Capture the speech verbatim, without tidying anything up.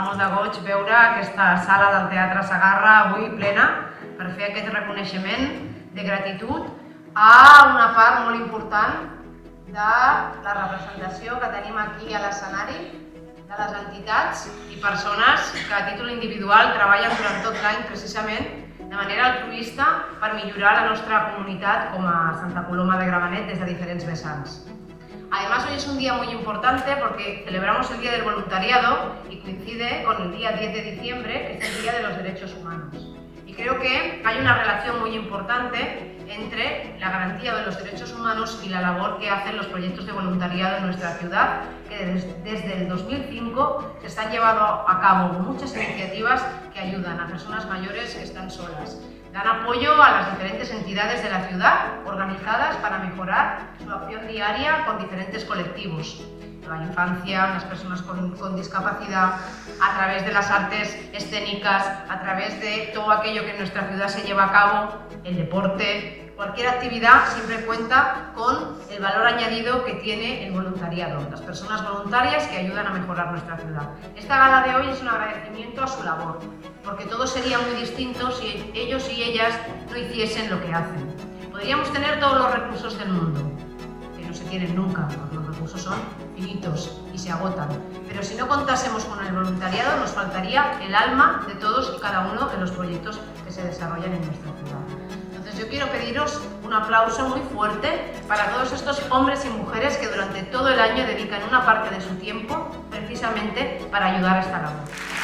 molt de goig veure aquesta sala del Teatre Segarra avui plena per fer aquest reconeixement de gratitud a una part molt important de la representació que tenim aquí a l'escenari, de les entitats i persones que a títol individual treballen durant tot l'any precisament de manera altruista per millorar la nostra comunitat com a Santa Coloma de Gramenet des de diferents vessants. Además, hoy es un día muy importante porque celebramos el Día del Voluntariado y coincide con el día diez de diciembre, que es el Día de los Derechos Humanos. Y creo que hay una relación muy importante entre la garantía de los derechos humanos y la labor que hacen los proyectos de voluntariado en nuestra ciudad, que desde el dos mil cinco se están llevando a cabo muchas iniciativas que ayudan a personas mayores que están solas. Dan apoyo a las diferentes entidades de la ciudad organizadas para mejorar su acción diaria con diferentes colectivos. La infancia, las personas con, con discapacidad, a través de las artes escénicas, a través de todo aquello que en nuestra ciudad se lleva a cabo, el deporte. Cualquier actividad siempre cuenta con el valor añadido que tiene el voluntariado, las personas voluntarias que ayudan a mejorar nuestra ciudad. Esta gala de hoy es un agradecimiento a su labor, porque todo sería muy distinto si ellos y ellas no hiciesen lo que hacen. Podríamos tener todos los recursos del mundo, que no se tienen nunca, porque los recursos son finitos y se agotan. Pero si no contásemos con el voluntariado, nos faltaría el alma de todos y cada uno de los proyectos que se desarrollan en nuestra ciudad. Entonces yo quiero pediros un aplauso muy fuerte para todos estos hombres y mujeres que durante todo el año dedican una parte de su tiempo precisamente para ayudar a esta labor.